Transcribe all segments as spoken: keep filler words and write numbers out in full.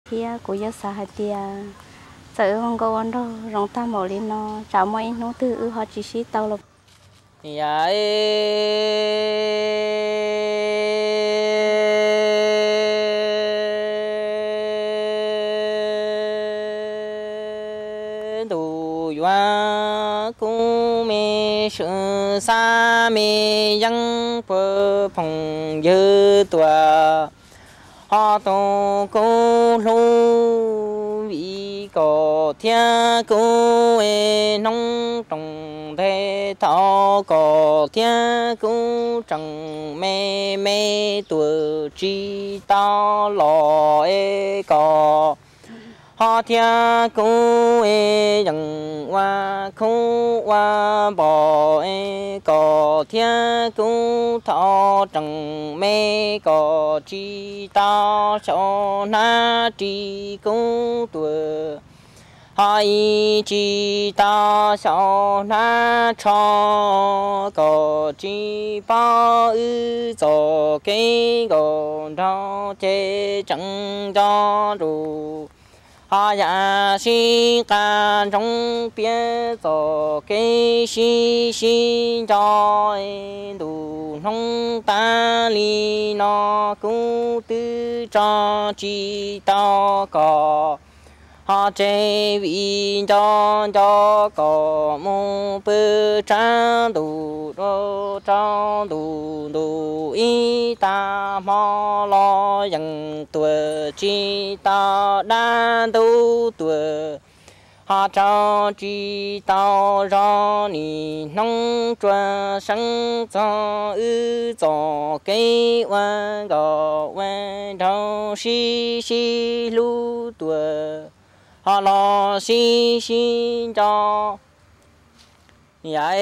thì cô giáo xã hạt thì sợ không có ăn đâu rong ta mỏ lên nó cháo mọi nó từ họ chỉ xí tàu lộc dạ đủ hoa cũng mê sự xa mê dân bờ phòng dư tòa họ tổ cô lu vì có thiên cô e nông trồng thế thọ có thiên cô trồng mê mê tuổi chi ta lo e có họ thiên cô e dần hoa cô hoa bò e có thiên cô thọ trồng mê có chi ta cho na chi cô tuổi hai chi ta cho na cho có chi bao ư cho cái gòn đó chế chẳng cho đủ ha ya si can trong biển cho cái si si cho đủ nông ta li nó cũng tự cho chi ta có ha chế vì cho cho có một bữa trăng đủ đô trăng đủ đủ ý ta mò lo dần tuổi chi ta đan đủ tuổi ha cho chi ta ra ni nông truyền sinh cho ư cho cái quan gò quan đầu xí xí lu tuổi họ lo xí xí cho vậy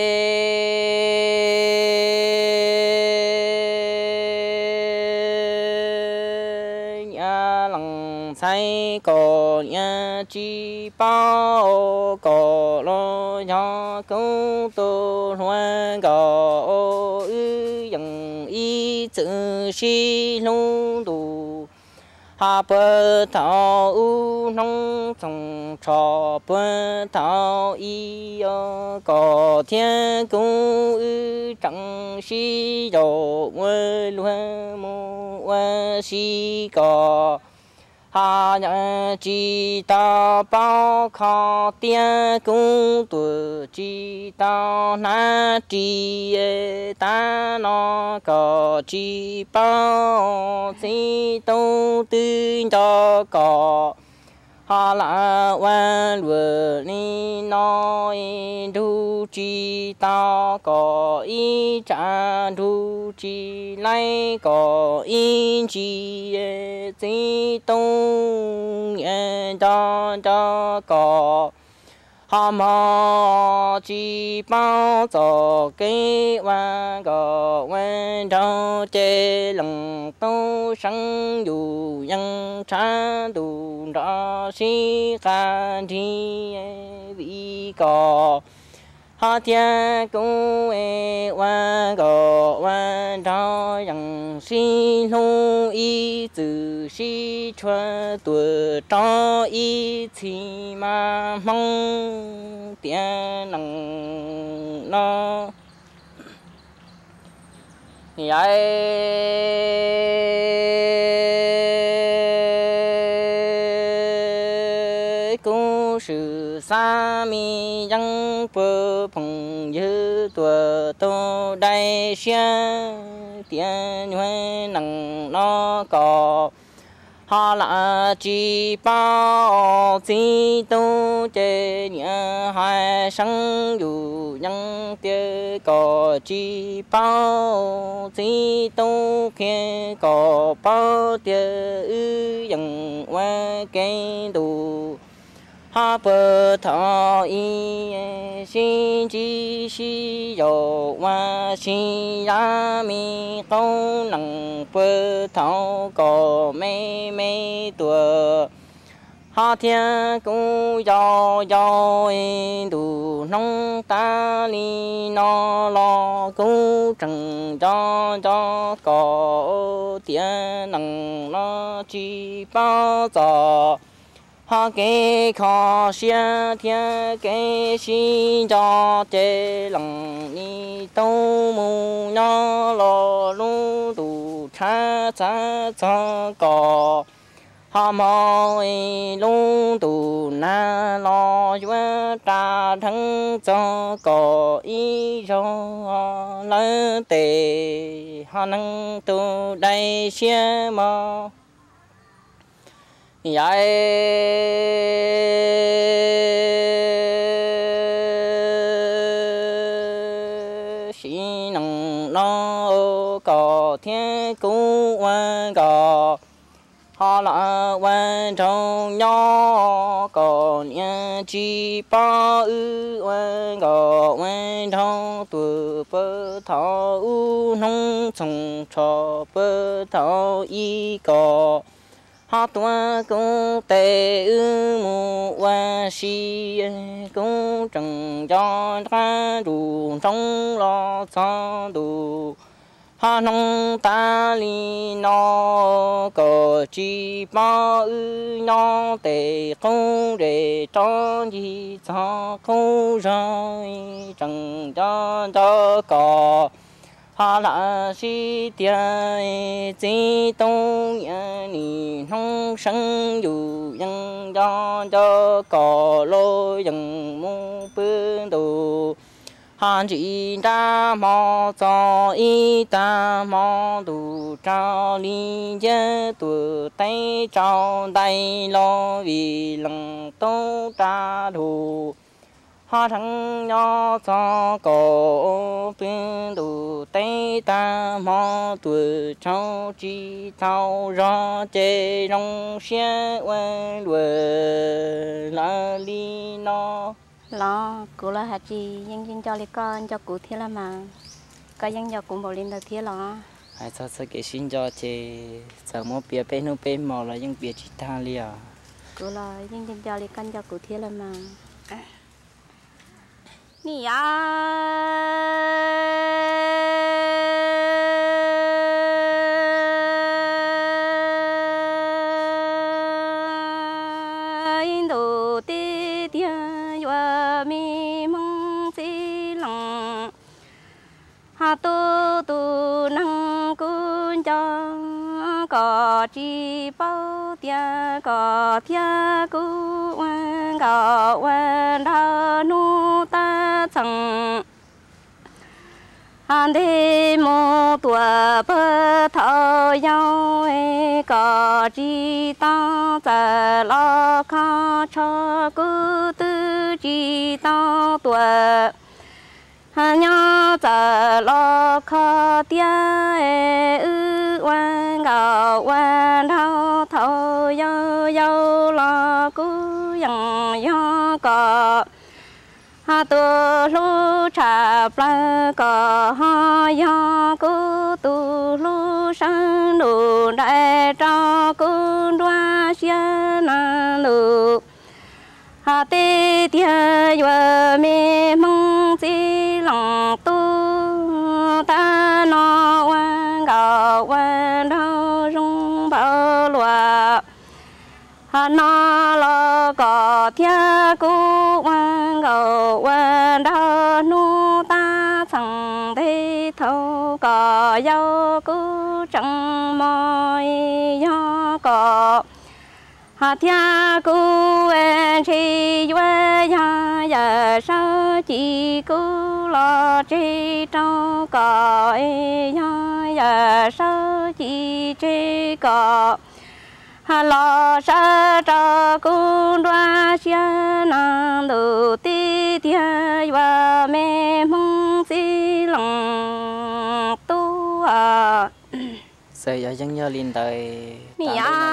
nhà lăng say có nhà chi bao có lo cho công tu hoan có ư dần ý chữ xí lu đủ ha bơ thảo u nông trồng trò bơ thảo y có thiên cung ư chẳng si dầu mơ luôn mô mơ si có ha nhã chi ta bao khó tiên cung tuổi chi ta na chi ta nó có chi bao si tu tư cho có ha la quan vừa ni nói du chi ta có ý trả du chi lại có ý chi chi tung cho cho có ha ma chi bao cho cái quan có quan trong chế lòng tu sang dù nhân cha đủ đó si ca thi vì có ha thiên cũng e quan có quan cho yang si lu y tự si chuan tuổi cho y chi ma mong tiền năng nó vậy cũng sự xa mi dân bờ phong dư tuổi tô đại xuyên tiền huệ năng nó có ha la chi bao chi tu chế nhớ hai生有nhân tiêu có chi bao chi tu kia có bao tiêu dần qua cái đủ ha bờ thọ y xin chi si dầu hoa si ya mi câu năng bờ thọ có mê mê tuổi ha thiên cũng giàu giàu đủ nông ta li nó lo cũng chẳng cho cho có tiền năng lo chỉ bao giờ ha cái khó xia thiên cái xin cho chế lòng ni tâu mu nó lo lu đủ cha cha cha có ha mò lung tu na lo chúa ta thắng cho có ý cho lỡ tề ha năng tu đây xia mò vậy xin năng nó có thiên cú quan có họ là quan trọng nhỏ còn nhà chỉ bao ư quan có quan trọng tuổi bơ thọ u nông trồng trò bơ thọ y có họ tua cũng tệ ư mu quan si cũng chẳng cho ta đủ trong lo cho đủ ha nông ta li nó có chỉ bao ư nó tệ không để cho gì cho không rồi chẳng cho cho có ha là si tiền chỉ tông nhà ni nông sinh dù dân cho cho có lối dân mu bươn đồ han chỉ ta mò cho y ta mò đủ trao li nhớ tuổi tay trao tay lo vì lòng tô ta đủ ha thằng nhỏ cho cổ bên đủ tay ta mò tuổi trao chỉ trao ra chế trong xe quên đuổi là li nó lo cú là hạt gì dân dân cho lấy con cho cú thiên là mà có dân cho cú một linh đầu thiên lo ai sao sao cái xin cho chị sợ mua bia bên nô bên mò là những bia chỉ ta liền cú là dân dân cho lấy con cho cú thiên là mà nì à ha tu tu năng cún cho có chỉ bao tia có thia cú quan có quan đa nu ta chẳng han đi mô tua bơ thọ nhau có chỉ ta giờ lo khó cho cú tư chỉ ta tua ha nhớ giờ lo khó tia ư quan gạo quan đau thâu yêu yêu lo cú yang yo có ha tu lu cha pla có ha yo cú tu lu sang đủ đại cho cú đoa xia na lu ha tê tia yo me mong chi lòng tu ta no quan gạo quan đau rung bao lúa ha no lo có thia cú quan gạo quan đau nu ta chẳng thấy thâu có yêu cú chẳng mỏi yo có ha thia cú en chi yue ya ya sa chi cú lo chi trâu có ya ya sa chi chi có ha lo sa trâu cú đoa xia năng đủ ti tia và mẹ mong chi lòng tu à giờ giờ dân nhớ liên đời mì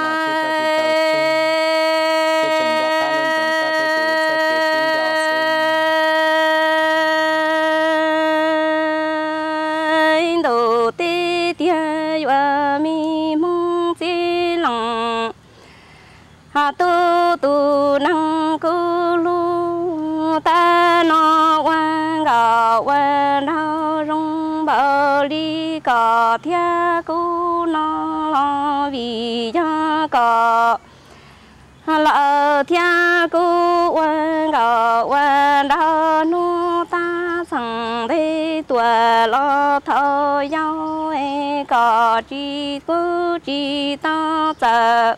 đồ tê tia và mi mong chi lòng hà tu tu năng cú lu ta nó quan gạo quan đau rong bao đi có thia cú nó lo vì cho có lỡ thia cú quan gạo quan đau nu ta sang đây tuổi lo thâu nhau e có chi cú chi ta sợ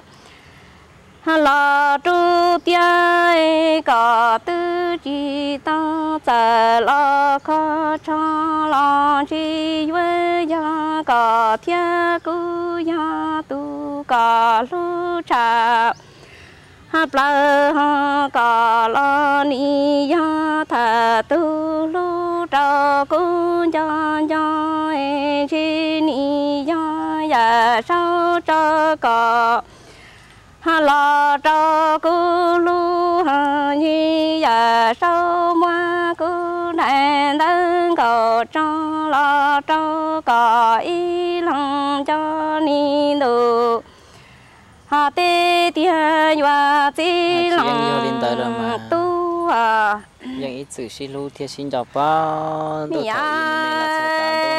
lo tru tia có tư chi ta sợ lo khó cho lo chi với ya có thiên cú ya tu có lu cha ha pla ha có lo ni ya tha tu lu trao cú ya ya e chi ni ya ya sao cho có ha lo cho cô lu ha nhi ya sao ma cô đàn đơn cầu cho lo cho có ý lòng cho ni đủ ha tê tia hoa chi lòng tu à yang ít sự xí lu thiệt xin chào bao tôi thấy mẹ là sao tan đâu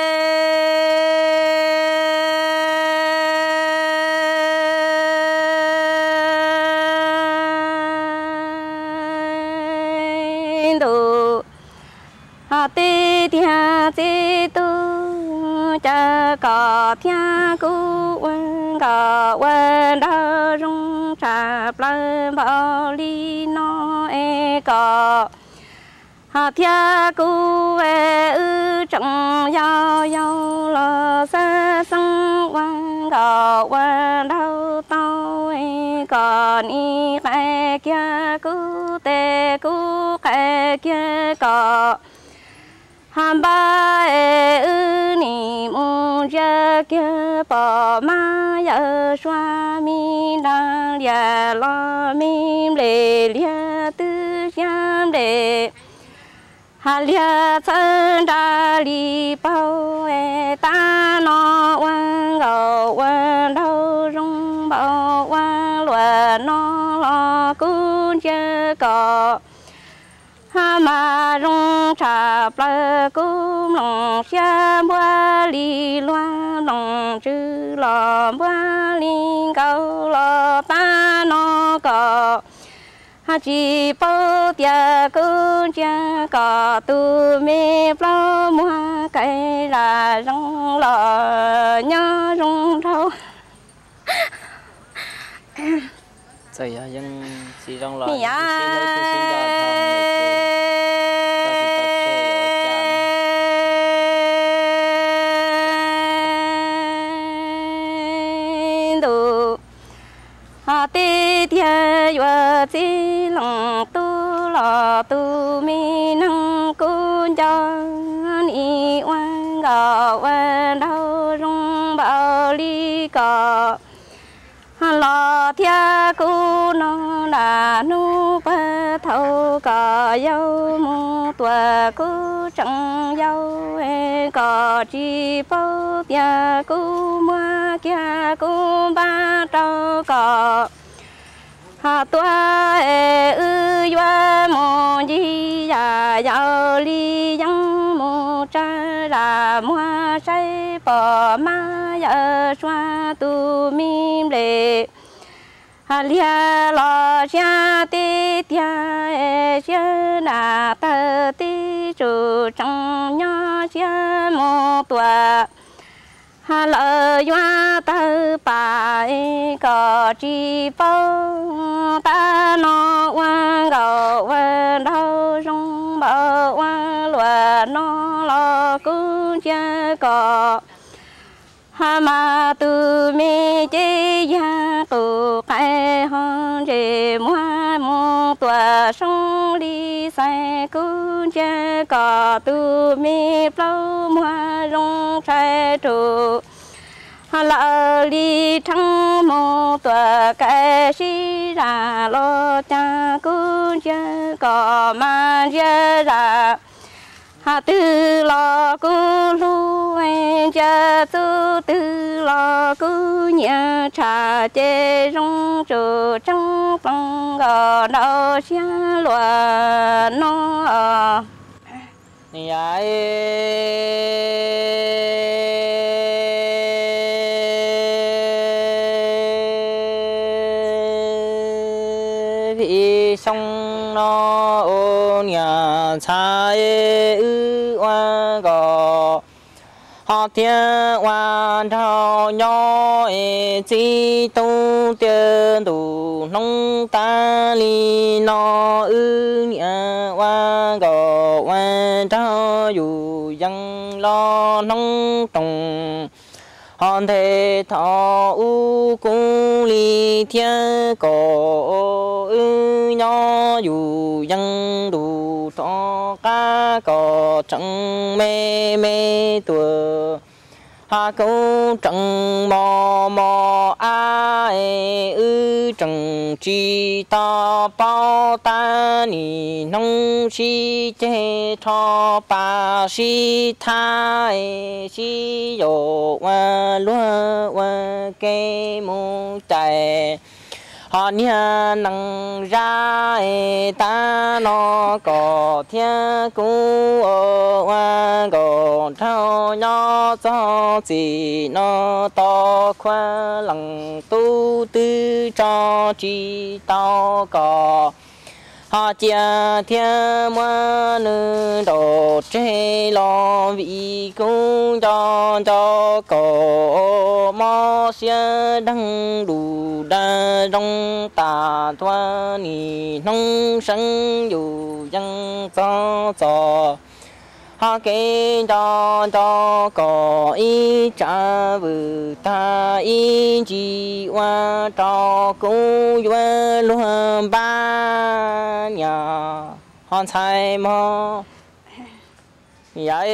đồ hà tê tia tê tu cha có thiên cú quan có quan đau rong cha plan bao li no e có hà thiên cú e ư trong yao yao lo sa sang quan có quan đau tao e có ni khai kia cú tê cú khai kia có ham ba e ư ni mu ja kia bỏ ma ya xoa mi đang lia lo mi lệ lia tư giam lệ hà lia chân đa li bao e ta nó quan gạo quan đau rong bao quan lúa nó lo cún chưa có ha ma rong trà bờ cúm lòng xa bua li loa lòng chữ lò bua li câu lò ta nó có ha chỉ bao tia cún chưa có tu mê bao mua cây là rong lò nhớ rong thâu vậy à dân chỉ trong lò mẹ hà tê tia hoa chi lòng tu lò tu mi năng cún cho ni oan gạo oan đau rong bao li có lo thia cú nó là nu ba thâu có dâu mu tua cú chẳng dâu e có chi bao tia cú mua kia cú ba trâu có ha tua e ư doa mu di ya yao li yang mu cha ra mua say bỏ ma ya xoa tu mi lệ hà lia lo cha tê tia e cha na ta tê chu trong nhỏ cha mo tua hà lỡ doa ta pa e có chi bao ta nó quan gạo quan đau rong bao quan lúa nó lo cún cha có ha ma tu mi chế ya tu khai hon chế mua mua tua sông đi sai cún cha có tu mi plau mua rong sai trụ ha la li thăng mô tua cái si ra lo cha cún cha có ma ra ra ha tư lo cu lu anh cha tư tư lo cu nhà trà chê rong trừ trăng bằng gò đào xia lúa nó dạ vì sông nó ô nhà xa ư hoa gò họ thiên hoàn thao nhỏ chỉ tu tiền đủ nông ta li nó ư nhà hoa gò hoàn thao dù dân lo nông trồng họ thể thọ u cung li thiên cổ ư nhỏ dù dân đủ thọ cá cò trăng mê mê tuổi hà câu trăng mò mò ai ư trăng chi ta bao ta ni nông chi chê cho ba si thai si yo wa lúa wa cây mu chạy họ nia năng ra ta nó có thiên cú hoa có thao nhỏ cho gì nó to khoa lăng tu tư cho chi tao có họ chia thiên mua nữ đồ chế lo vì cũng cho cho cổ mò xe đăng đủ đa trong tà thoa ni nông sinh dù dân cho cho họ kê cho cho có ý trả vừ ta ý chỉ qua cho cũng vừa luôn ba nhà họ sai mò vậy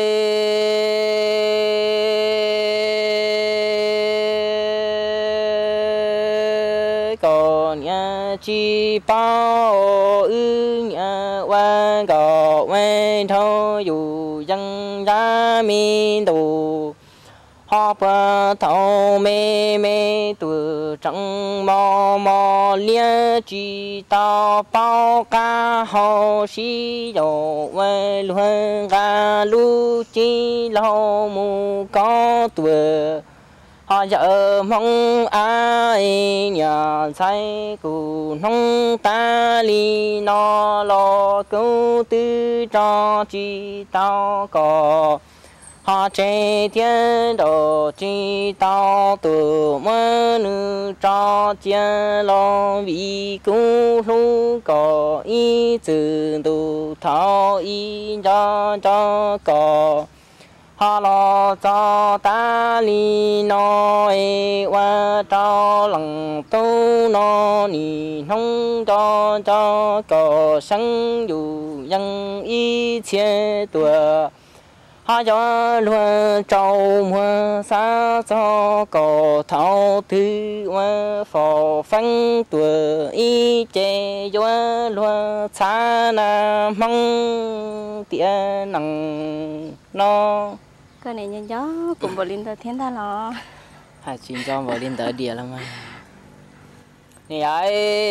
còn nhà chi bao ư nhà quan có quan thôi dù dân ra mi đủ họ bờ thâu mê mê tuổi trăng mò mò lia chi tao bao ca hồ si dầu quê luôn ga lu chi lâu mu có tuổi họ giờ mong ai nhà say cụ nông ta li nó lo cứu tư cho chi tao có họ chế thiên đồ chi tao từ mơ nữ cho chia lo vì cú lu có ý từ đủ thao ý cho cho có họ lo cho ta li nói qua cho lòng tu nó ni không cho cho có sinh dù dân ý chia tuổi họ cho luôn trâu mưa xa cho có thao thứ qua phò phăng tuổi ý chế cho luôn xa na mong tiền năng nó cái này nhân gió cùng bờ linh tờ thiên ta lo hai chín cho vào lên tới địa lắm mà này ấy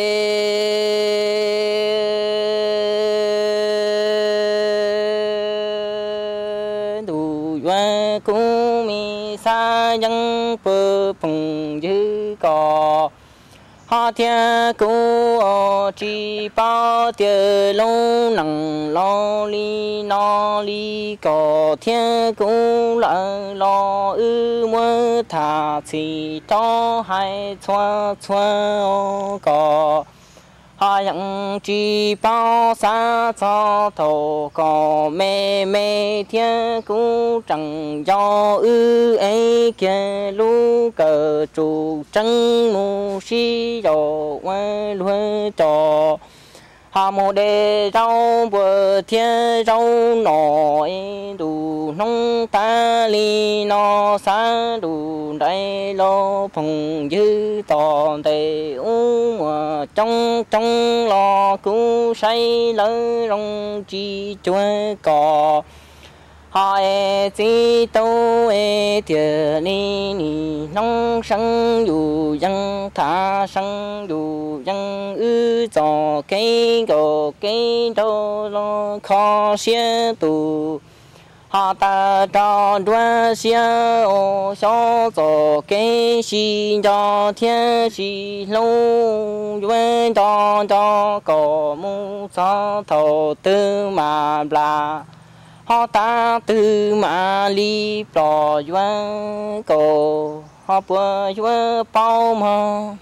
đủ qua cũng mi sa dân bờ phùng dư cò họ thiên cú chỉ bao tiêu lâu nặng lo li nó li có thiên cú lại lo ư mơ thả chỉ cho hai xoa xoa có họ yang chỉ bao xa cho thổ có mê mê thiên cú chẳng do ư ấy kia lu cờ trụ trăng mu si dầu quê luôn trò họ mô đề rau bờ thiên rau nổi đủ nông ta li nó xa đủ đây lo phùng dư toàn tề u mà trong trong lo cứu say lỡ rong chi chuối cò họ e chỉ tâu e thiệt ni ni nông生有人他生有人ư cho cái go cái đâu lo khó些度họ ta cho đua xe ô số cho cái gì cho thiên gì lâu quên cho cho có mu cho thầu tư mà là họ ta tư mà li bỏ quên cổ họ bữa quên bao mà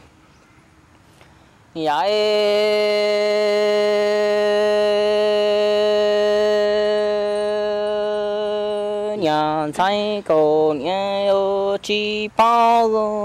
vậy nhà sai cổ nhà ô chi bao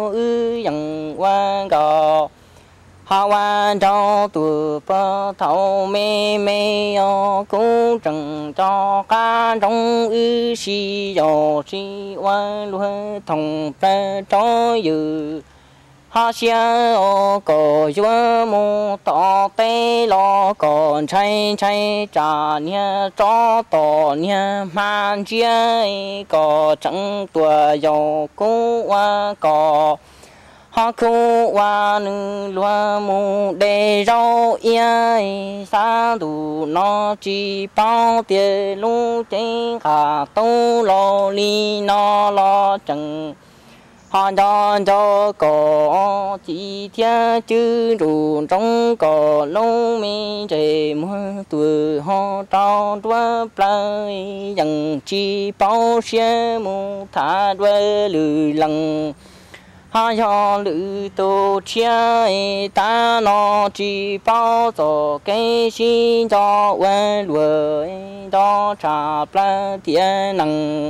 ư yang quan gò họ quan cho tụ bơ thâu mê mê ô cũng chẳng cho cá trong ư si yo si quan luôn thòng bê cho dự họ xia ô cổ chúa mù tỏ tê lo còn chay chay trả nha cho tỏ nha man chia có chẳng tua dầu cú qua có họ cú qua nữ loa mù để rau yên xa đủ nó chỉ bao tiền lu trên cả tô lo li nó lo chẳng họ cho cho có chỉ theo chữ rủ trong có lâu mi trời mưa tuổi họ trao đua plei dần chỉ bao xe mu thả đuôi lử lằng họ cho lử tô chia ta nó chỉ bao cho cái gì cho quên đuôi cho trả plei tiền năng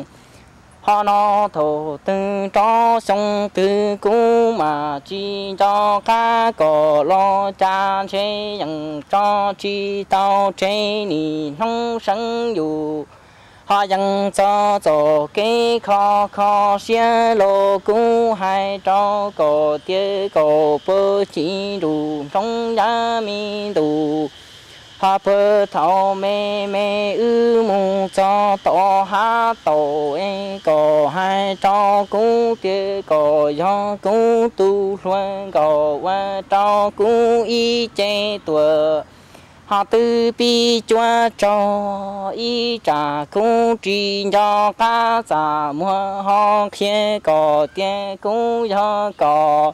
họ nó thổ tư cho sông tư cũ mà chỉ cho cá cỏ lo cha chế dần cho chi tao chế nì nông生有họ dần cho cho cái khó khó xe lô cũ hai cho cỏ tía cỏ bơ chỉ đủ trong giá mi đủ họ bơ thảo mê mê ư mù cho tổ hát tổ em có hai cho cú kia có do cú tu loan có qua cho cú y chế tuổi họ tư bi cho cho y trả cú chỉ cho cá giả mua họ kia có tiền cú cho có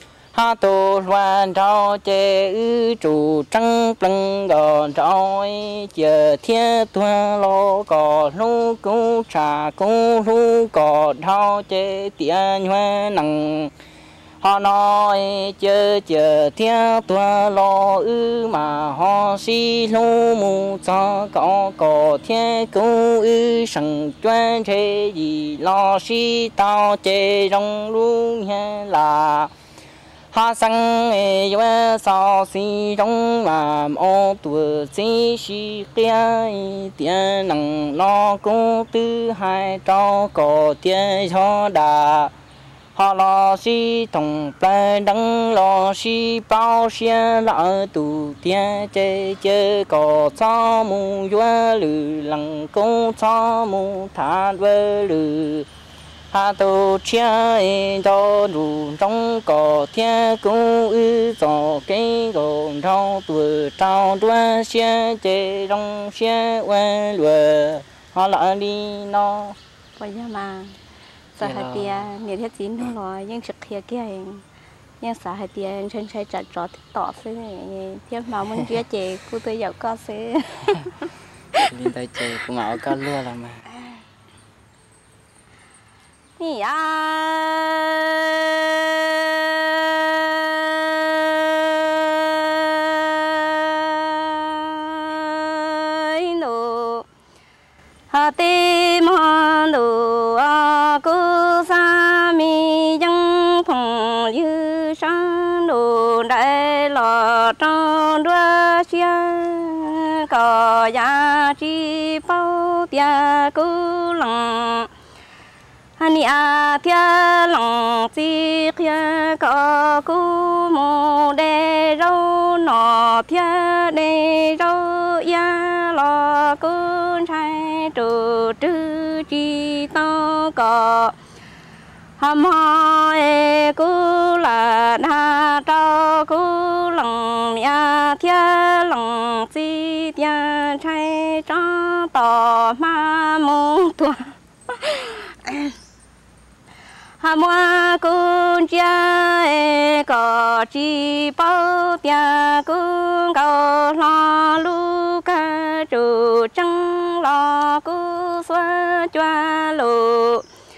ha tu loan trao chế ư chủ trăng pleng gò trao chờ thiên tuan lo gò lu cú trà cú lu gò trao chế tiền hoa năng họ nói chờ chờ thiên tuan lo ư mà họ si lu mu cho có có thiên cú ư sẵn chuyên chế gì lo si tao chế rong lu nha là họ sang ấy với sao si trong làm ô tuổi si si kia tiền năng lo cũng thứ hai cho có tiền cho đà họ lo si tổng plei đăng lo si bao xe lỡ tụ tiền chơi chơi có cho mu vua lử lăng cũng cho mu thả vơ lử hà tu chia cho đủ trong cỏ thiên cũng ư cho cái gòn rau tuổi trao đua xe chế trong xe quen lừa họ lại đi nó bây giờ mà xã hội tiền nhiều thiết chín thôi rồi nhưng thực hiện cái này nhưng xã hội tiền trên xe chặt trọt tỏ xí thêm mà muốn chia chế cô tôi giàu có xí đi tới chế cũng ngạo có lừa là mà ya no ha te ma no a ku sa mi yang phong yu san no dai lo trong đua xia có giá trị bao tia ku lòng anh à thia lòng chi kia có cú mồ đề rau nọ thia đề rau ya lo cún trai trừ trừ chi to có hàm hoa e cú là na trao cú lòng ya thiên lòng chi tiền trai cho tỏ ma mông tua hàm hoa cún cha e có chi bao tiền cún cầu lo lu ca chủ trăng lo cú xóa choa lù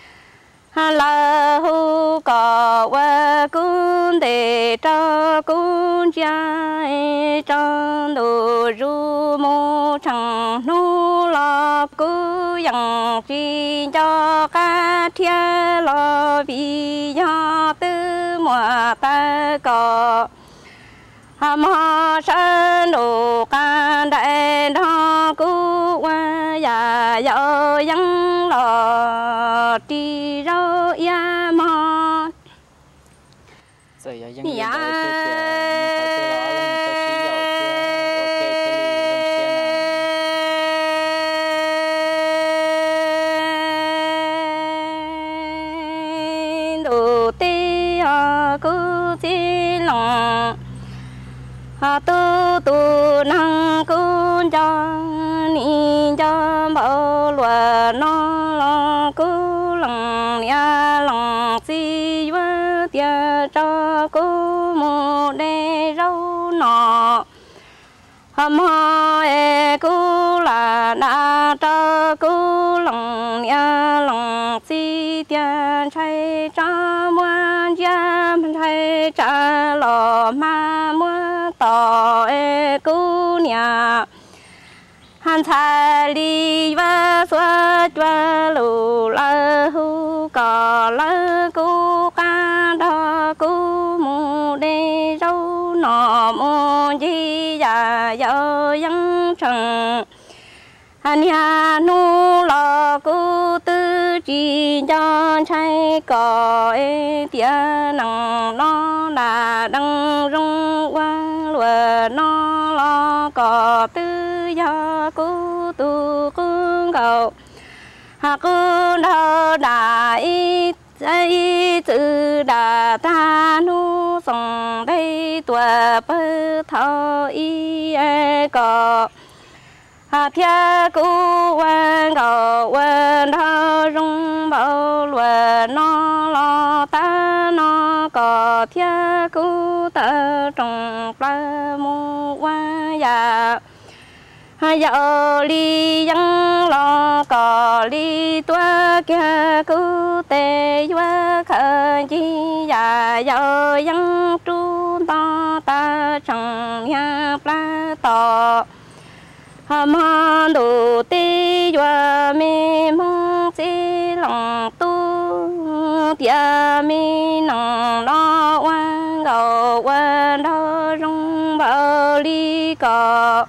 la hu có qua cún để cho cún cha cho đồ ru mô chẳng nu lo cú yang chi cho ca thiên lo vì do tư mùa ta có hàm hoa sơn đồ ca đại đó cú qua ya yo yang lo ti rau ya mo rồi giờ dân người ta chơi chơi đồ tê cú chi lòng hà tu tu năng cún cho ni cho bao lúa nó lo cú lòng ya lòng si vơ tia cho cú mu đê rau nọ hàm hoa e cú là đã cho cú lòng ya lòng si tia trai cho muôn gia trai cha lò ma muôn tỏ e cú nhà han cha li va xóa choa lù la hu cò la cú ca đo cú mu đê rau nọ mu di ya yo yang trần han ya nu lo cú tư chi cho trai cò e tia nằng nó là đăng rung qua lùa nó lo cò tư do cú tu cú cầu hà cú đau đại dây chữ đà ta nu sòng đây tua bơ thọ y e cò hà thia cú quan cầu quan thao rung bao lùa nó lo ta nó cò thia cú ta trồng pla mu qua ya hà dạo li yang lo cò li tua kia cú tê qua khơi chi ya dạo yang tru to ta trồng ya pla to hàm hoa đồ tê doa mi mong chi lòng tu tia mi nong lo quan cầu quan đau rong bao li cò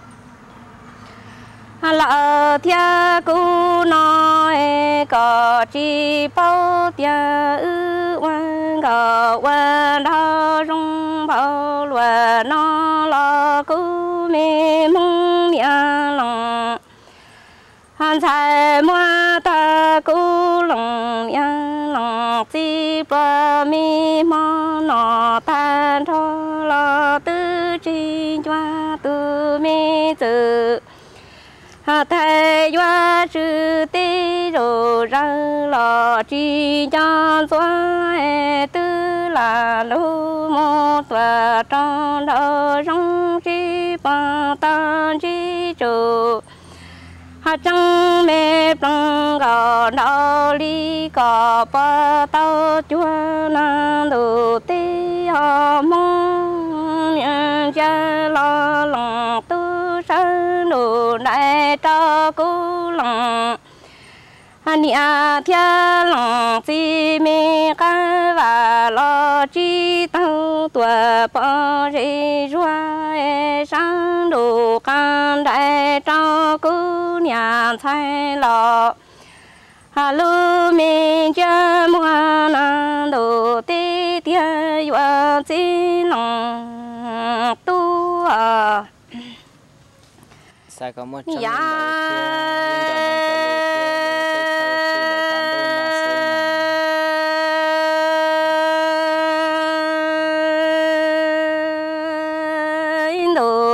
la thia cú nói cò chi bao tia ư quan cầu quan đau rong bao lùa nó lo cú mi mong nia lòng han sai mua ta cú lòng nia lòng chi ba mi mo nọ ta cho lo tư chi choa tư mi tự hà thầy doa chữ tê rô ra lò chi cho doa e tư là lô mô tòa trong đầu rong chi bằng ta chi chủ hà trăng mê bằng gò đào li gò ba tao chua năng đồ tê hà mong nhận cha lo lòng tu sơn đồ đại cho cú lòng anh à thiên lòng chi mi ca và lo chi tao tua bao rì rua sang đồ can đại cho cú nhà thay lo hà lu mi cha mua năng đồ tê tia yo chi lòng tu à sai có một dạ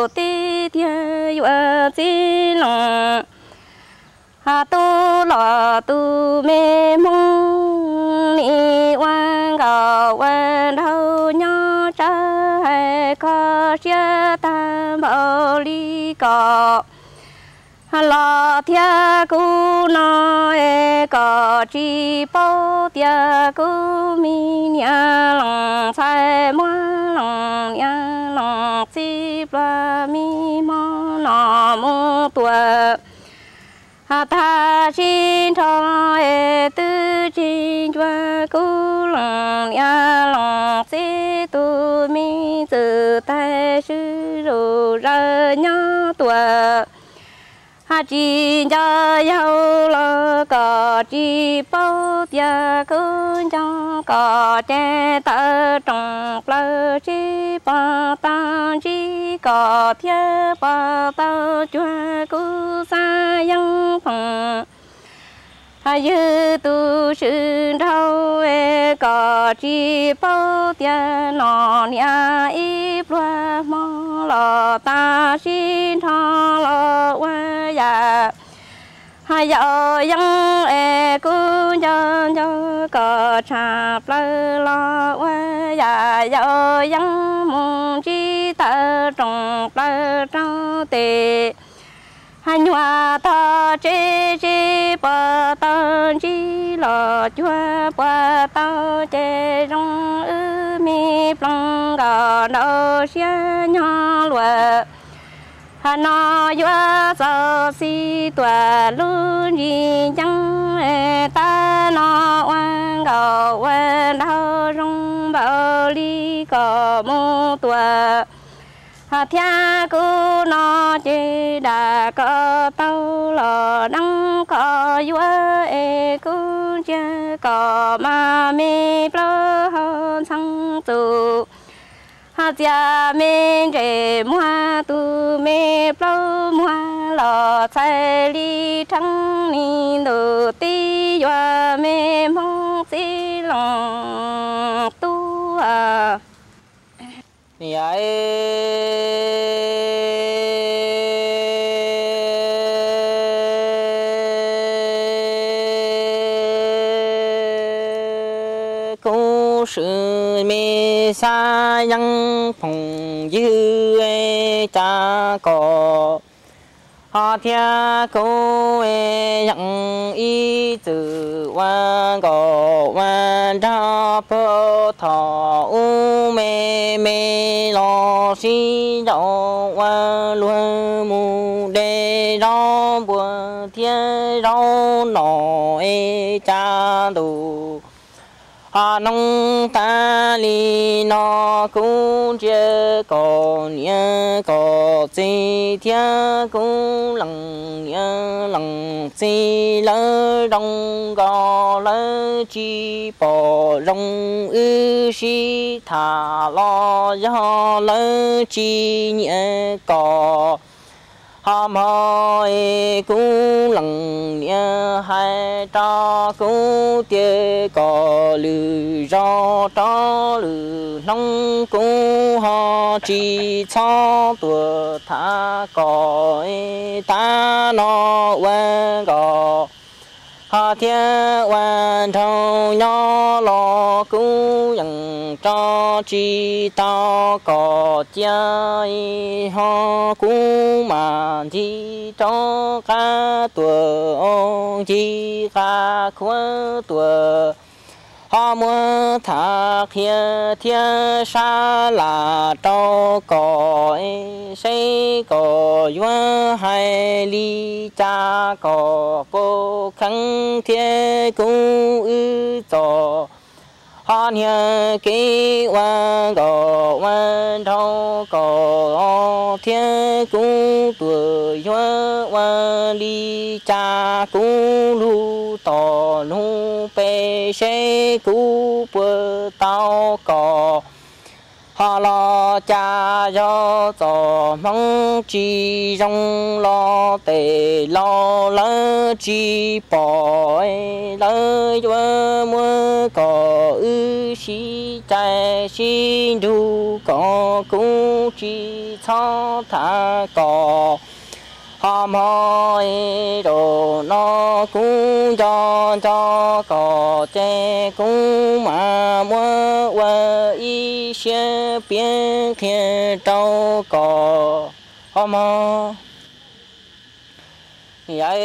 đồ tê thiên yêu chi lòng hà tu lọ tu mê mông ni quan gạo quan đâu nhớ trái có chia tam bảo lý có lo thiên cú nói có chỉ bao thiên cú mi nhà lòng sai mua lòng nhà lòng chỉ ba mi mò nọ mu tuổi ta xin cho tư xin cho cú lòng nhà lòng chỉ tu mi từ tay sư rồi ra nhớ tuổi ha chỉ cho yêu lo có chỉ bao giờ cứ cho có trẻ ta trong lơ chỉ bao ta chỉ có thiết bao ta chúa cứ xa dân phòng ha như tu sư đâu có chỉ bao giờ nó nhà ít lo mong lo ta xin thọ lo qua ya ha yo yang e cu cho cho có chạp lơ lo qua ya yo yang mong chi ta trong lơ trong tề ha nhua ta chế chế ba ta chi lo chua ba ta chế trong ư mi plong gà no xia nhỏ lúa hà nó yua sao si tua luôn gì chẳng ta nó oan gạo oan đau rong bao ly có mu tua hà thia cu nó chỉ đã có tao lò đắng có yua e cu chưa có mà mi plo hơn sang tu ha cha men rề mua tu me plo mua lò sai li trắng ni đồ ti yua me mong si lòng tu à thì ấy cố sự mê xa yang phong dư cha có họ theo cố yang y từ quan có quan đa phơ thọ u mê mê lo si đâu quan luôn mu đề đó bùa thiên đó nọ cha đủ hà nông ta li nó cũng chưa có nhớ có gì theo cũng lằng nhớ lằng gì lỡ đông gò lỡ chi bỏ rong ư si thả lo do lỡ chi nhớ có hà môi cũng lằng nhớ hai ta cũng tiếc có lư do cho lư nông cũng họ chỉ cho tuổi ta có ta nó quen có họ thiên quan thâu nhỏ lo cũng dần cho chi tao có chơi họ cũng mà chỉ cho cả tuổi ông chỉ cả khóa tuổi họ muốn thạc thiên thiên sa là cho có xây có yuan hai ly cha có vô khăn thiên cũng ư tổ họ nhớ kỹ quan có quan thâu có thiên cũng tuổi yuan quan ly cha cũng lu tổ lu bê xây cũng bơ tao có họ lo cha cho cho mong chi trong lo tề lo lỡ chi bỏ lỡ cho mua có ư si trái si đủ có cũng chi cho thả có hòm hỏi đồ nó cũng cho cho có chế cũng mà mua qua y xe biến thiên trâu có hòm hỏi vậy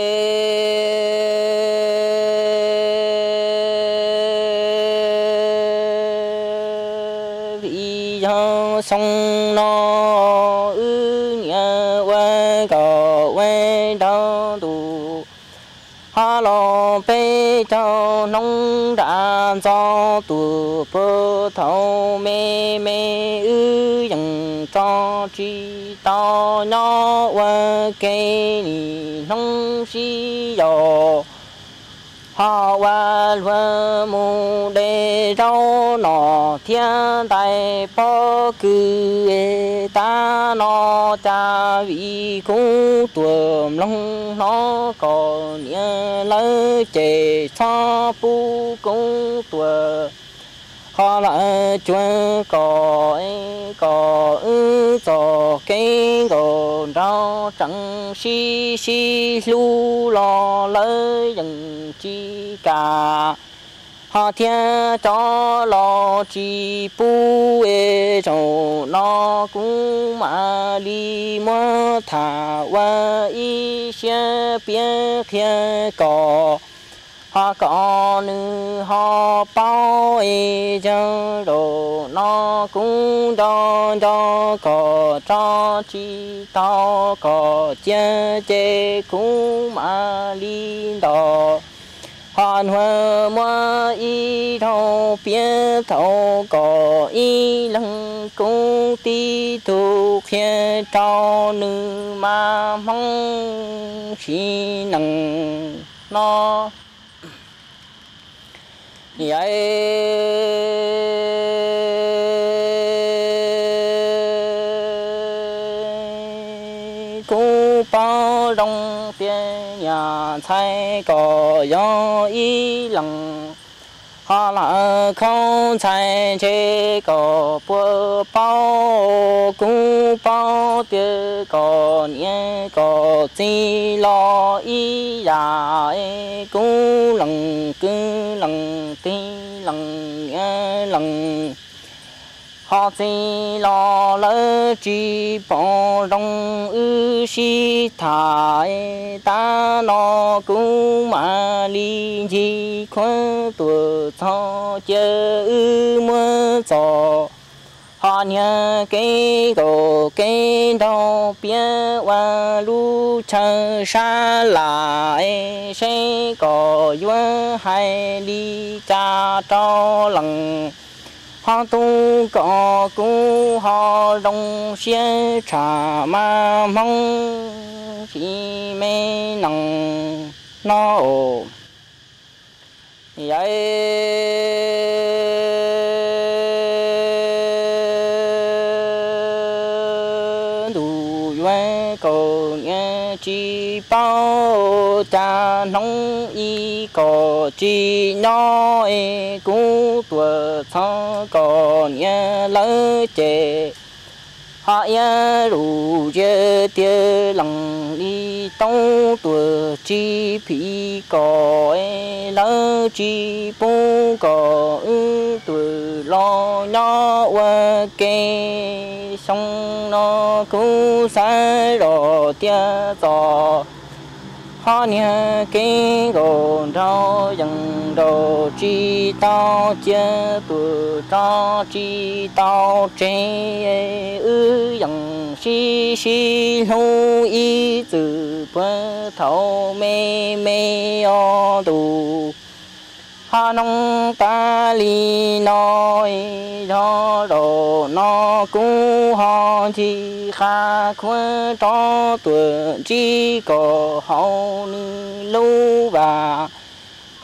vì cho sông nó ư nhà qua có quay đâu đủ ha lo bê cho nông đã cho tù bơ thâu mê mê ư dần cho chi to nó qua cây ni nông si dò họ qua lúa mù để rau nọ thiên đại bó cứ ta nó cha vì cũng tuồng long nó còn nhớ lỡ chè cho bu cũng tuồng họ là chúa có có ư cho cái gòn rau trắng xi xi lu lo lỡ dần chi cả họ thiên cho lo chi bu e cho nó cũng mà đi mua thả qua y xe biến thiên có họ có nữ họ bao ấy cho đồ nó cũng cho cho có cho chi to có chế chế cũng mà đi đó hoàn hoa mua y thâu biến thâu có y lăng cũng ti thuộc hiện cho nữ mà mong chỉ năng nó vậy cũng bao đông tiền nhà thay có gió ý lặng họ là không thay chế có bữa bao cũng bao tiền có nhé có gì lo ý là cũng lặng cứ lặng tí lặng nhé lặng họ chỉ lo lỡ chỉ bỏ đông ư si thải ta nó cũng mà đi chỉ khoan tuổi cho chờ ư mưa gió họ nhớ cái đồ cái đâu biết qua lu chờ xa lại sẽ có duyên hay đi cha cho lần họ tu có cũng họ đông xe trả mà mong chỉ mê nặng nó vậy đủ duyên cầu nghe chỉ bao cha nông y có chỉ nhỏ cũng tuổi thọ còn nhớ lỡ chè họ nhớ đủ chơi tiêu lòng đi tông tuổi chi phí có lỡ chi bố có tuổi lo nhỏ qua kê xong nó cũng sai rồi tia gió họ nhớ cái gòn rau dần đồ chi tao chia tuổi cho chi tao chế ư dần xí xí lu y từ bơ thâu mê mê o đủ họ nông ta li nói cho đồ nó cũng họ thì khá khá cho tuổi chỉ có hậu nữ lâu và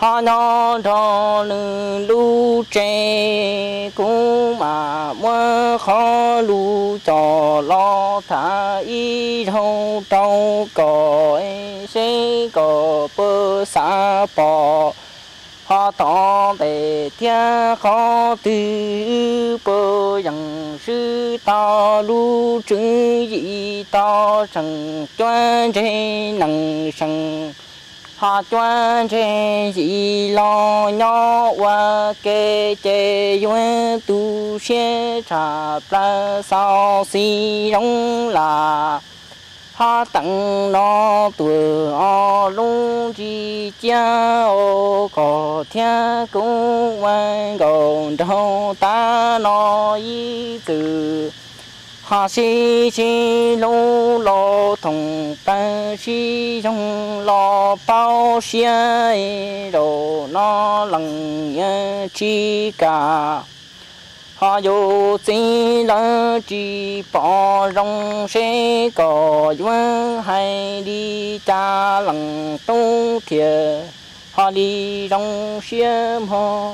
họ nhỏ cho nữ lu trẻ cũng mà mua khó lu cho lo thả ý thâu trâu có sẽ có bơ xa bỏ họ tỏ về thiên khó tư bơ yang sư ta lu chứng dị ta chẳng choan trên năng sang họ choan trên dị lo nhỏ qua kê chê yuan tu xe trà pra sao si rong là họ tặng nó tuổi ở lung chi cha ô có thiên cũng quan gồm đâu ta nói từ họ si si lô lô thùng ta si trong lo bao xe đồ nó lằng nhớ chi cả họ dù chỉ là chỉ bỏ rong sẽ có duyên hay đi cha lằng tu thiệt họ đi rong xiêm họ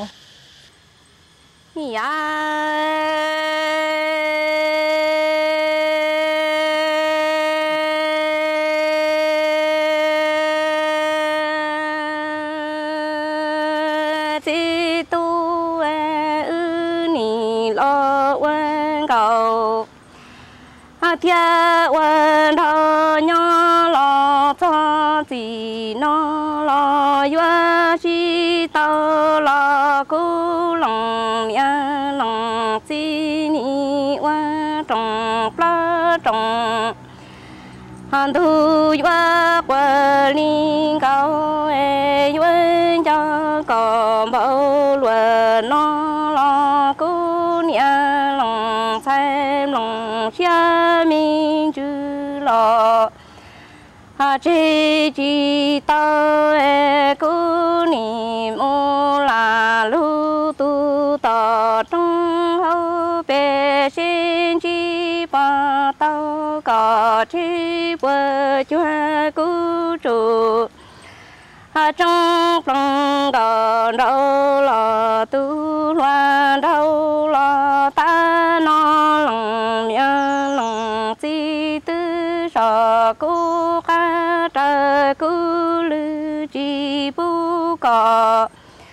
thiên quân thọ nhỏ lo cho gì nó lo yêu chi tao lo cố lòng ya lòng chi ni qua trồng lá trồng hàn thu yêu qua linh cao e yêu cho còn bao luôn nó lo cố nia lòng xem lòng chia mình chữ lo à chỉ chỉ tao e cố niệm ô là lu tu tao trong hậu bề xin chỉ ba tao có chỉ bữa chúa cứu trụ à trong lòng đó đâu là tu loan đâu là ta nó lòng nhớ lòng chi tư sợ cố ca trời cứu lư chi bu cỏ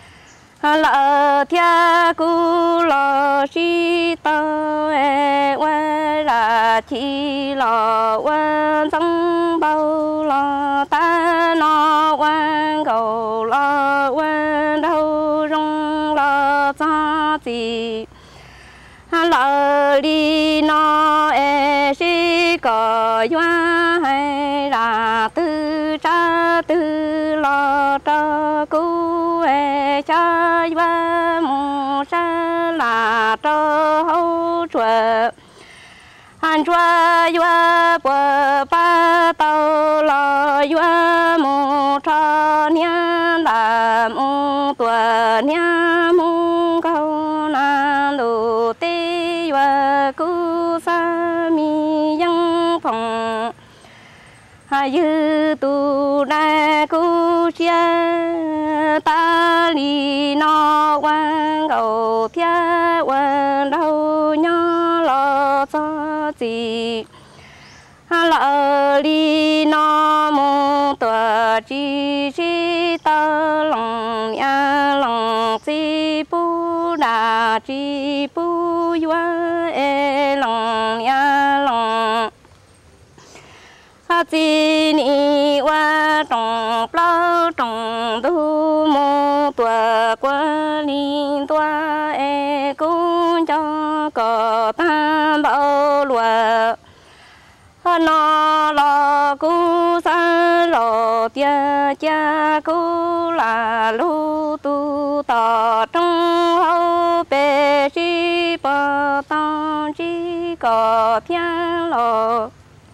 lỡ thia cứu lỡ chi tao e qua là chi lỡ quan sống bao lỡ ta nó quan cầu lỡ quan đâu rong lỡ cho gì lỡ đi nó e si có doa hay là tư cha tư lo cho cứu e cha doa mù sa là cho hậu chuột han chua doa bờ ba tàu lo doa mù cho nia là mù tua nia mù câu na lu tê doa cứu sa mi yang phong hà dư tu na cứu chia ta li no quan cầu thiên quan đâu nhỏ lo cho gì lỡ li no mô tua chi chi ta lòng ya lòng chi pu đà chi pu yua e lòng ya lòng ha chi ni wa trồng plau trồng tu mô tua qua linh tua e cũng cho có ta bao lúa nó lo cú sa lo tia cha cú là lu tu tỏ trong hậu bề chi bờ tao chi có thiên lo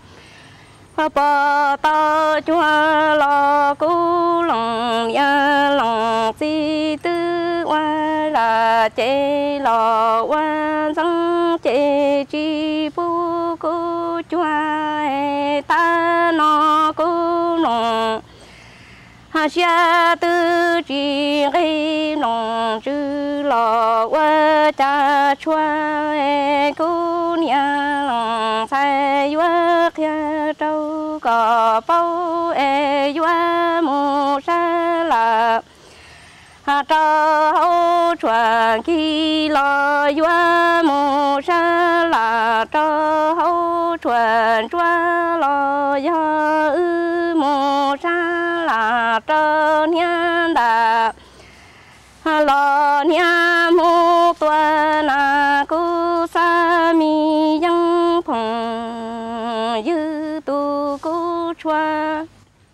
bờ tao chúa lo cú lòng ya lòng chi tư qua là chế lo qua sang chế chi bu cú chúa ta nó cú lòng hà xa tư chỉ gây nông chữ lò qua cha chua cô nhà lòng sai quá kia trâu cò bao e quá mù sa là hà trâu hậu chuẩn kỳ lò quá mù sa là trâu hậu chuẩn chua lò ya ư mù sa là trâu nhân đà lo nia mu tua na cu sa mi yang phong yu tu cu chua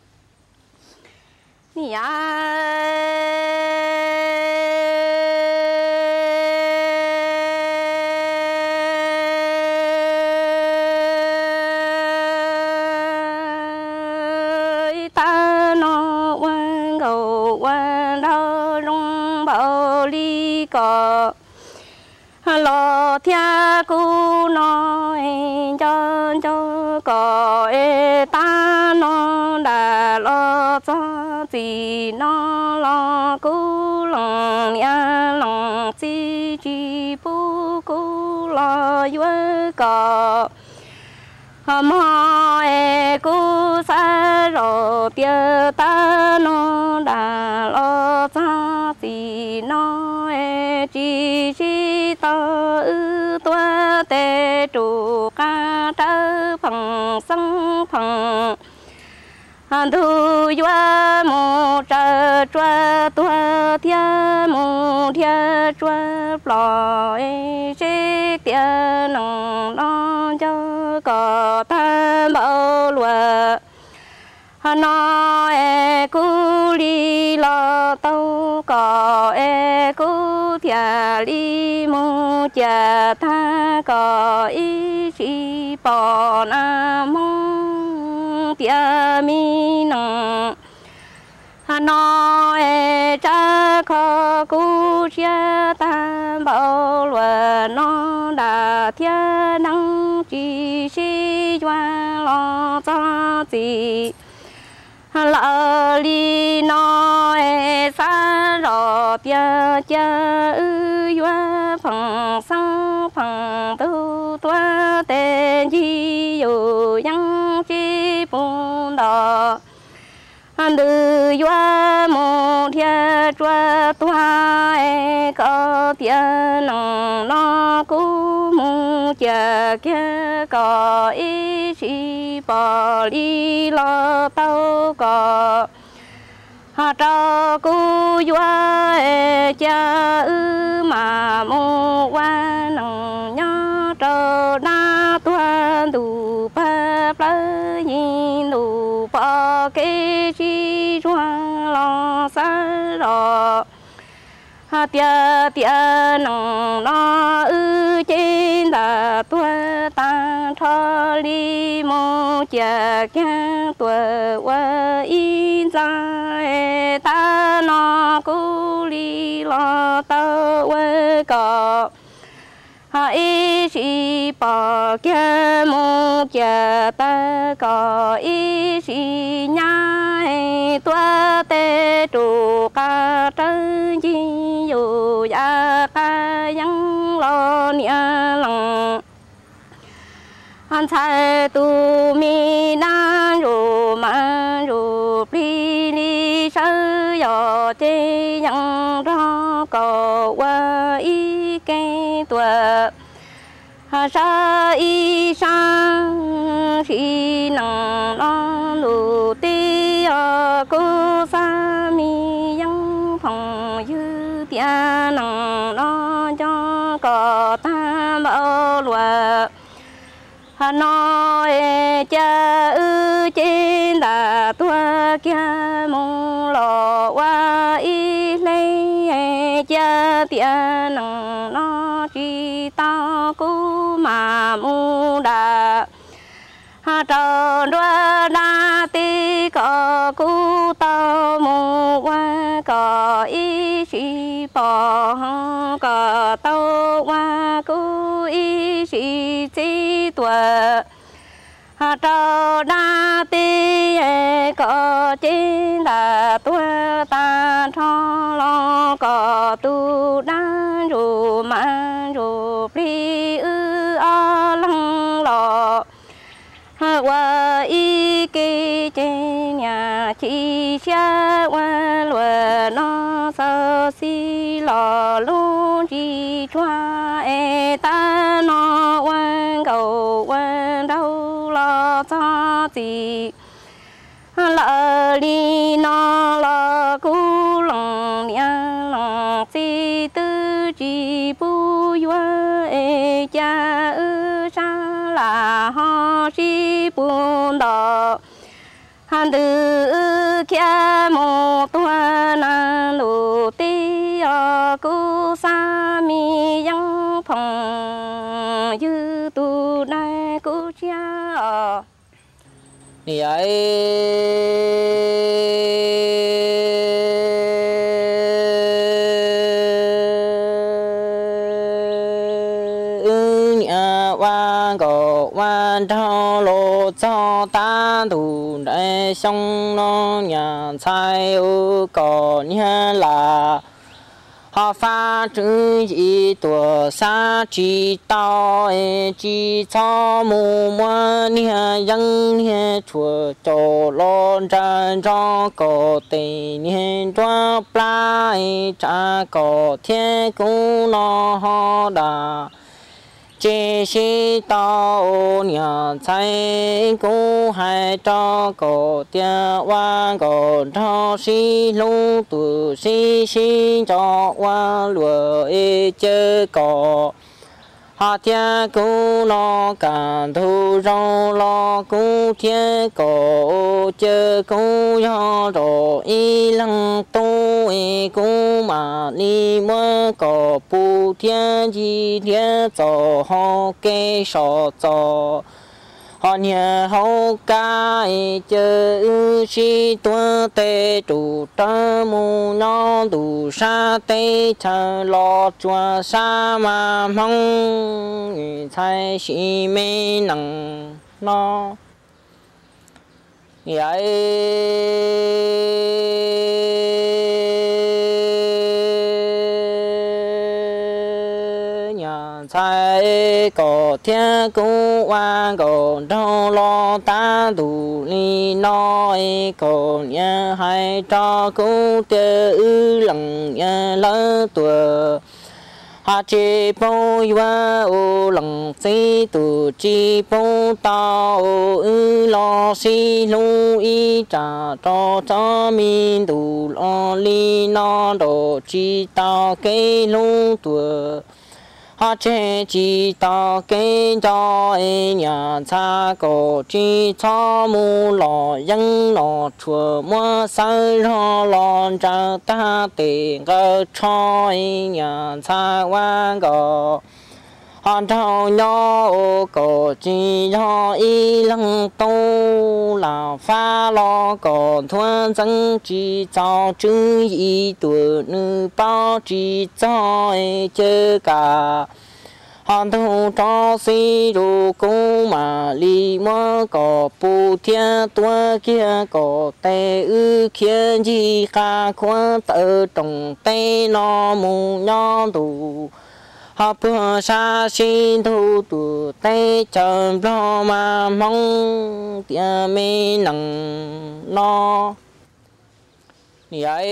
nia ta no quan cầu quan đau rong bao ly cò lo thia cu nói cho cho cò e ta nó đã lo cho gì nó lo cu lòng nia lòng chi chi pu cu lo vui cò mò e cu sa rồi tia ta nó đã lo cho gì nó e chi chi to ư tua tê trụ ca trơ phẳng sông phẳng thu doa mù trơ chua tua thia mù thia chua plò e chiếc tia nòng nó cho có ta bao lùa nó e cu li lo tâu có e cu thia li mù cha tha có ý chi bỏ na mong tia mi nong nó e cha khó cu chia ta bao lùa nó đã thiên năng chỉ si choa lo cho gì lỡ li nó e xa rõ tia cha ư yoa phẳng sang phẳng tu toa tên chi yu yang chi bùn đỏ từ doa mù thia chua toa e có tia nòng nó cú mù cha kia có ý chi bỏ li lo tao có hà trò cú doa e cha ư mà mù qua nòng nhó trò na toa đủ ba ba nhìn đủ bỏ cái chi choa lo sa rõ hà tia tia nòng nó ư trên đà tua ta thọ li mô cha kia tua qua in ra ta nó cu li lo ta qua cọ hà ý chỉ bỏ kia mô cha ta có ý chỉ nhai tua tê trụ ca trân chi yu ya ca yang lo nia lòng han sai tu mi na ru ma ru pli li sơ yo tê yang ra có qua ý cây tua hà sa y sang khi nằng lo lù ti ở cô sa mi yang phòng dư tia nằng lo cho có ta bao lùa hà nói cha ư trên đà tua kia mong lo qua y lấy cha tia nằng lo chi tao cú mà mu đà hà trò đoa đa ti có cú tao mu qua có ý chỉ bỏ có tao qua cú ý chỉ chỉ tuổi hà trò đa ti có trên là tua ta cho lo có tu đan ru man ru pri ư a lăng lọ qua y kê trên nhà chi xa qua lùa nó sao xí lò luôn chi choa e ta nó quan cầu quan đâu lo cho gì lỡ đi nó lo cú lòng nhà lòng si tư chi bu yua e cha ư sa là ho si buồn đỏ han tư kia một tua na lu ti ở cú sa mi yang phong như tu đại cú cha nì ấy nhà quan cổ quan thao lô cho ta đủ để xong nó nhà sai ư có nhà là họ phát chữ gì tuổi xa chỉ tao chỉ cho mù mua nhà dân nhà chùa cho lo ra cho có tiền nhà cho pla cha có thiên cũng nó họ đã chỉ sĩ tao nhà sai cũng hay cho có tiền quan có cho sĩ lung tu sĩ sĩ cho quan lúa chơi có họ thiên cũng nó cảm thu rong lo cũng thiên có chơi cũng do rồi y lăng tu cũng mà đi mua có bu thiên gì thiên cho họ kê sọ cho họ nhà họ cái chơi si tua tê chủ ta mu nó đủ sa tê chờ lo chua sa mà mong thay si mê nằng nó vậy sai có thiên cũng quan có đâu lo ta đủ ni nói có nhà hay cho cũng tiêu lằng nhà lỡ tuổi hà chỉ bao hoa ô lằng si tu chỉ bao tao ư lo si lu y trả cho cho min đủ lo li nó đồ chỉ tao cái lu tuổi họ chế chỉ tao cái cho nhà cha cổ chỉ cho mu lò dân lò chùa mua sai lo lo ra ta tiền cơ cho nhà cha quan cổ họ thâu nhỏ cổ chỉ cho y lăng tu là pha lo cổ thuần dân chỉ cho chữ y tuổi nữ bao chỉ cho chơi cả họ thu cho si ru cũng mà li mua có bu thiên tua kia có tê ư khiến gì cả quan tự trồng tê nó mù nhỏ đủ họ bữa xa xin thu tụ tê chờ lo mà mong tia mi nằng nó vậy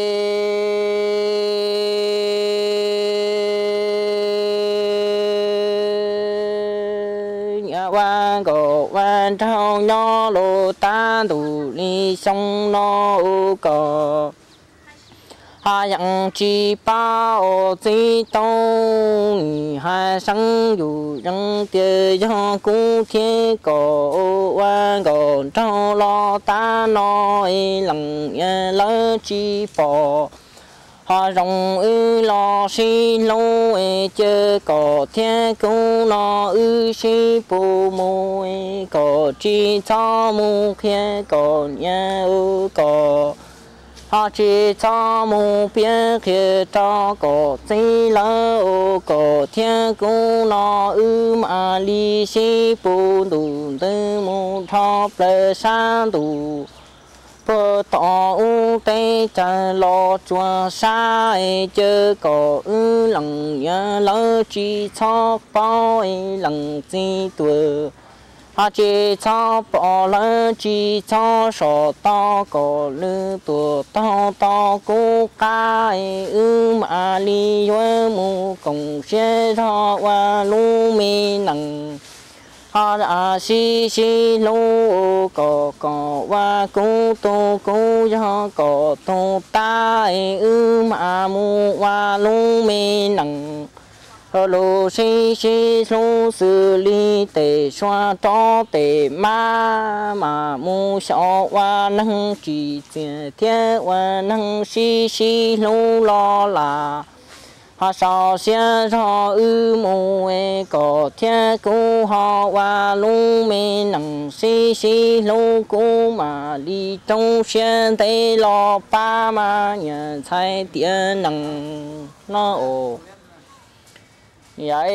nhà quan cổ quan thao nhỏ lô ta đủ đi xong nó có hà yang chi bao chi tông hà sang dù yang tiêu cho cũng thiên cổ quan cổ trao lo ta nói lằng lỡ chi bỏ hà rong ư lo si lâu chơi cổ thiên cũng lo ư si bù mù cổ chi cho mu kia cổ nhà ư cổ họ chỉ cho mu biết khi cho cổ chỉ lỡ cổ thiên cũng lo ư mà li si bù đủ tư mu thọ lệ san đủ bơ tỏ u tê cha lo chua sa chớ có ư lằng nhớ lỡ chi cho bao lằng chi tuổi ha chi cho bỏ lỡ chi cho sổ to có lư tuổi to to cố cái ư mà li với mu cùng xe thọ qua lu mi nằng ha ra si si lu có có wa cu tu cu cho có tu ta ư mà mu wa lu mi nằng lu si si lu xử lý tề xoa to tề ma mà mu sợ wa năng chỉ thiên wa năng si si lu lo là ha sao xia cho ư mù e có thiên cú họ wa lu mi năng si si lu cú mà đi trong xuyên tây lo ba mà nhận sai tiền năng nó ồ vậy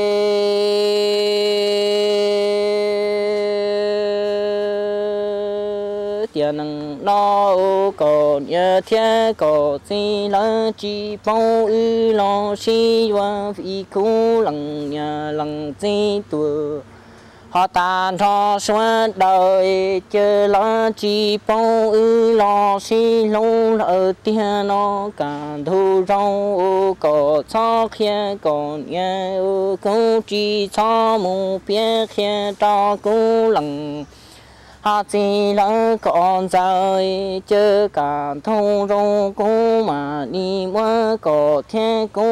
tiền năng nó còn nhớ thiên có gì là chỉ bao ư lo si và vì cú lằng nhà lằng gì tuổi họ tàn cho suốt đời chờ là chỉ bao ư lo si lâu ở tiền nó cả thu rau có cho kia còn nhớ cú chỉ cho một biết kia cho cú lằng ha chỉ là còn dài chờ cả thâu rau cú mà đi mua có thiên cú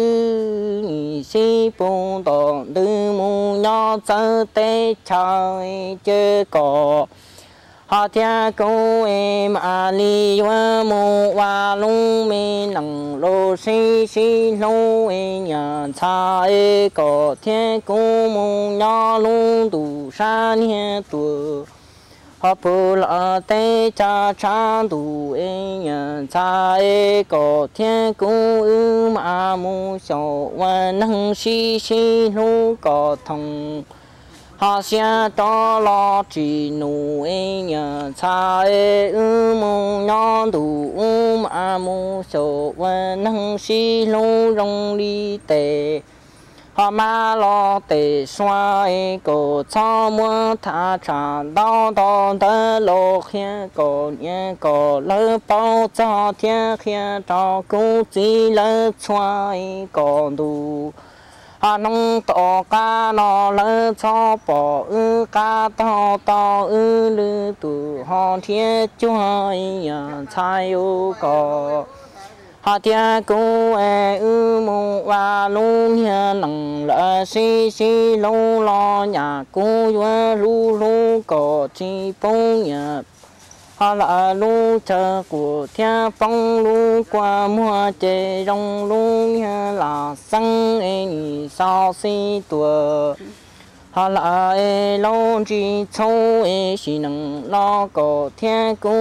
ư nhị si bông đòn từ mu nhỏ giờ tê trời chờ có ha thiên cú em à li wa mu wa lung mi nằng lô si si lô em nhà cha e có thiên cú mu nhỏ lung đủ sa nhẹ tuổi họ bù la tê cha cha đủ e nhận cha e có thiên cú ư mà mu sầu và năng si si lu có thông họ xia to lo chỉ nụ e nhận cha e ư mu nhỏ đủ mà mu sầu và năng si lu rong đi tê họ mà lo tê xoay cổ cho mua thả trả đau đau đỡ lô khía cổ nhé cổ lỡ bao cho thiên khía cho cú chỉ lỡ xoay cổ đủ họ nông tổ ca nó lỡ cho bỏ ư ca to to ư lư tụ họ thiết chúa nhà sai ư cổ ha tia cú e ư mu wa lu nha nằng la si si lu lo nhà cú wa lu lu có chi bông nhà ha la lu chờ của thiên phong lu qua mua chè rong lu nha là sang e ni sao si tua ha la e lo chi châu e si nằng lo có thiên cú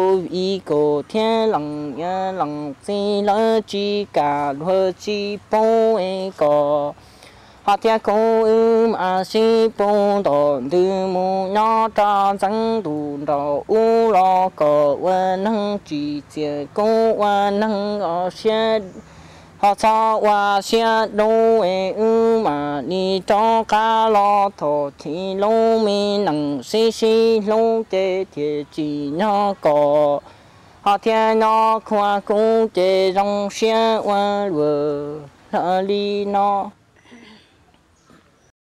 y có thiên lằng ya lằng si la chi cả hơ chi bông e có ha thiên cú mà si bông đỏ từ mu nhỏ tra trắng đủ đỏ u lo có wa năng chỉ chia cú wa năng ở xe họ cho qua xe đô e ư mà đi cho cá lo thổ thì lô mi nằng xí xí lô tê thì chỉ nhỏ có họ thiên nhỏ khoa cũng tê rong xe qua vừa là đi nó